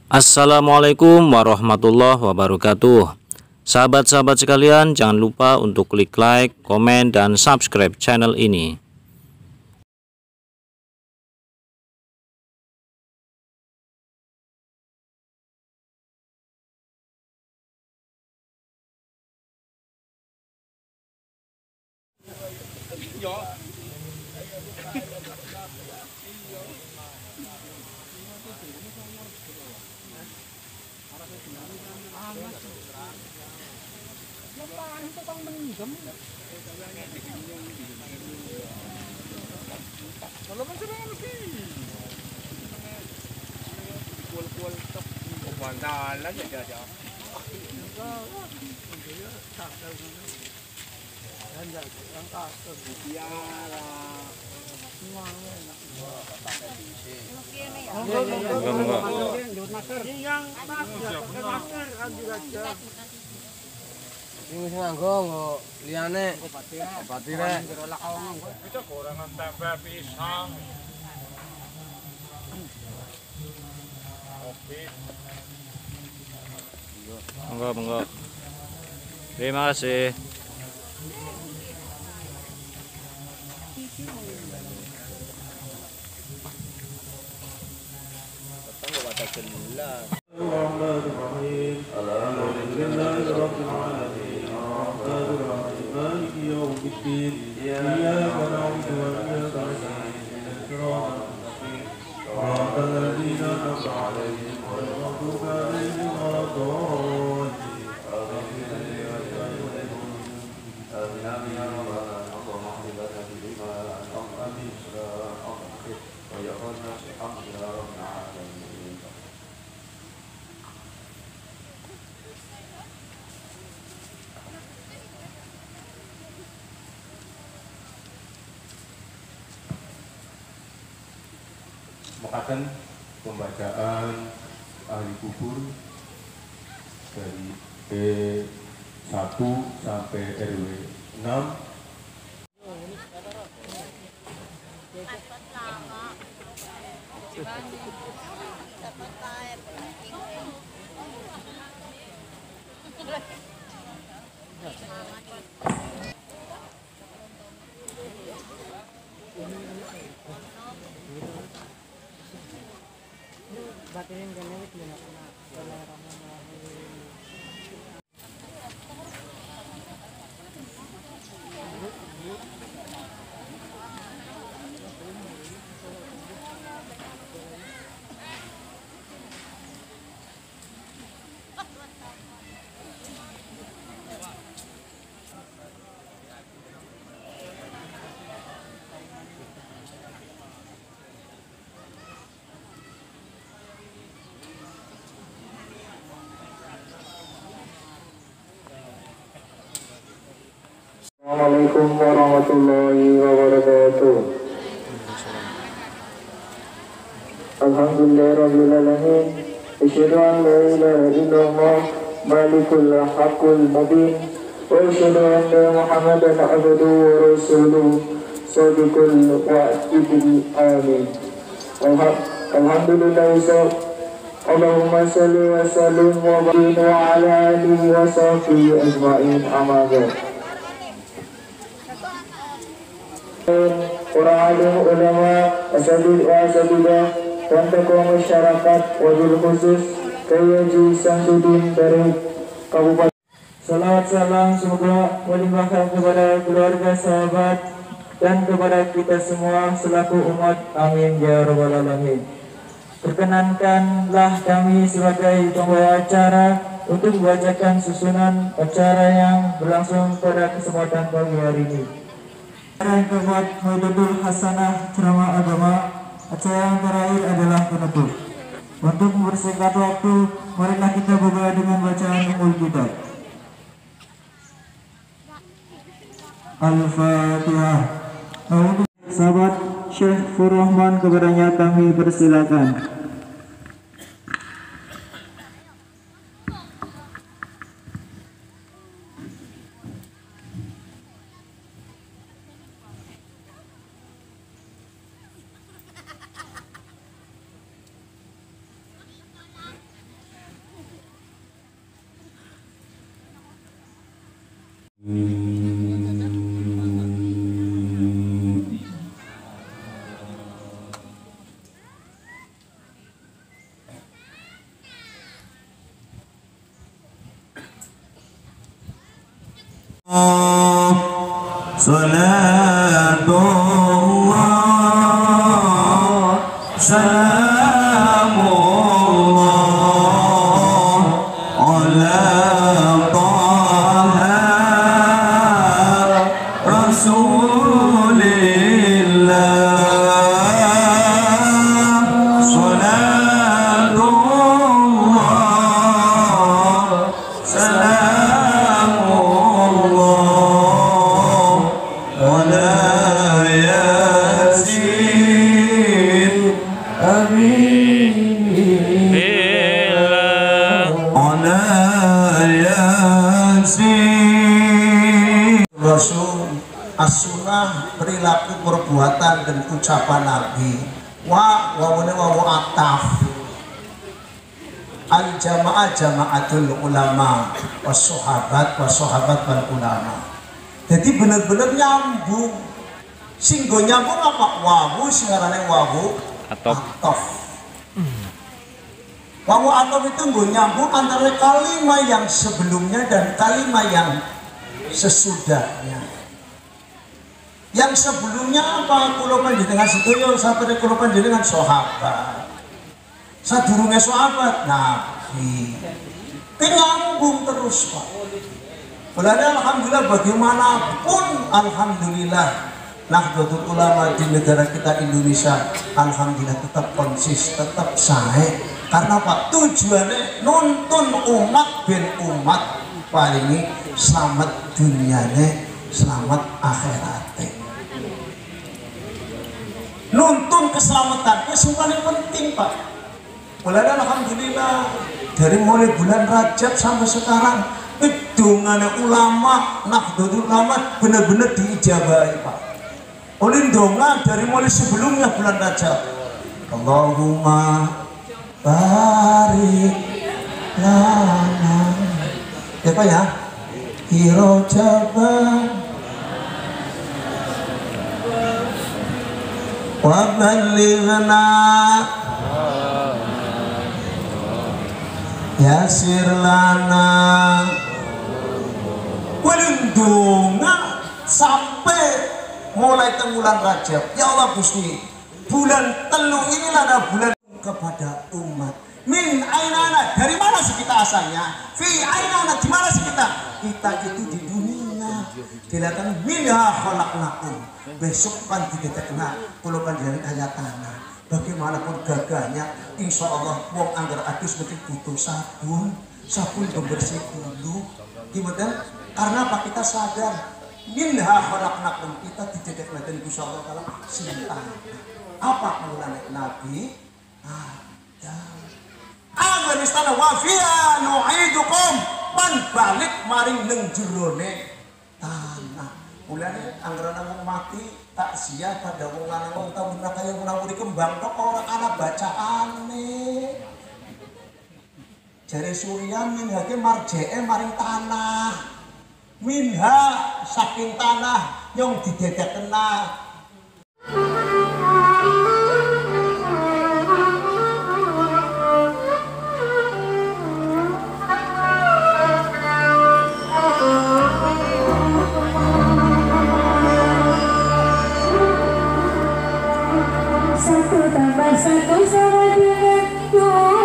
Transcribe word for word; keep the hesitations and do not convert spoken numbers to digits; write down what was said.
Assalamualaikum warahmatullahi wabarakatuh. Sahabat-sahabat sekalian, jangan lupa untuk klik like, komen, dan subscribe channel ini. Ini sing nganggo nggo liyane batire. Kita gorengan tempe pisang. Kopi. Monggo, monggo. Terima kasih. Mekaten pembacaan ahli kubur dari R W satu sampai R W enam. Assalamualaikum warahmatullahi wabarakatuh. Alhamdulillahirabbil alamin. Asyhadu an la ilaha illallah malikul haqqul mubin wa asyhadu anna Muhammadan abduhu wa rasuluhu shadiqul wa'dil amin. Alhamdulillah. Allahumma shalli wa sallim wa barik wa ala alihi wa sahbihi ajma'in. Amma ba'd. Para alim ulama, asatidz wa asatidzah, dan tokoh masyarakat, wabil khusus Kiai Haji Samsudin dari Kabupaten. Salawat salam semoga melimpahkan kepada keluarga, sahabat, dan kepada kita semua selaku umat. Amin ya rabbal alamin. Perkenankanlah kami sebagai pembawa acara untuk membacakan susunan acara yang berlangsung pada kesempatan pagi hari ini. Acara yang keempat, Maidatul Hasanah ceramah agama. Acara yang terakhir adalah penutup. Untuk mempersingkat waktu, marilah kita berdoa dengan bacaan umul kita. Al-Fatihah. Untuk sahabat Syekh Furrahman, kepadanya kami persilakan. salatullah salamullah ala taha rasulillah salatullah salamullah ala yasin amin ala yasin Rasul as-sunnah perilaku perbuatan dan ucapan Nabi wa wawune wawu ataf al jamaah jamaatul ulama was sahabat was sahabat wal ulama. Jadi bener-bener nyambung. Sing go nyambung apa? Wawu sing arane wawu Atof. atof. Wawu atof itu go nyambung antara kalimat yang sebelumnya dan kalimat yang sesudahnya. Yang sebelumnya apa? Kula panjenengan sedaya sampai kula panjenengan sahabat. Sadurunge sahabat Nabi. Penyambung terus, Pak. Berarti alhamdulillah bagaimanapun alhamdulillah Nahdlatul Ulama di negara kita Indonesia alhamdulillah tetap konsis, tetap sae. Karena Pak tujuannya nuntun umat ben umat paling selamat dunianya, selamat akhiratnya. Nuntun keselamatan itu paling penting, Pak. Mulai alhamdulillah dari mulai bulan Rajab sampai sekarang hitungannya ulama Nahdlatul Ulama benar-benar diijabahi, Pak. Oleh donga dari mulai sebelumnya bulan Rajab. Allahumma barik lana. Ya Pak ya. Hiro Jabal wa balighna yasir lana welindunga sampai mulai bulan Rajab. Ya Allah Gusti, bulan telu inilah adalah bulan kepada umat. Min ainana, dari mana sih kita asalnya? Fi ainana, di mana sih kita? Kita itu di dunia. Dilihatkan minha khalaqnakum. Besok kan didetekna kula panjenengan ayat tanah. Bagaimanapun gagahnya, insya Allah wong anggar adus mesti butuh sabun, sabun pembersih dulu. Gimana? Karena apa? Kita sadar minha khalaqnakum, kita didetek lagi insya Allah kalau cinta. Apa mulane Nabi? Ada. Anggar istana wafia nu'idukum pan balik maring neng jerone tanah. Mulane anggaran wong mati takziah pada wong lanang wong tau bener kaya wong dikembang tok ora ana bacaane. Jare Surya minhake marjeke maring tanah. Minha saking tanah yang didedekna. Satu tambah satu sama dengan dua.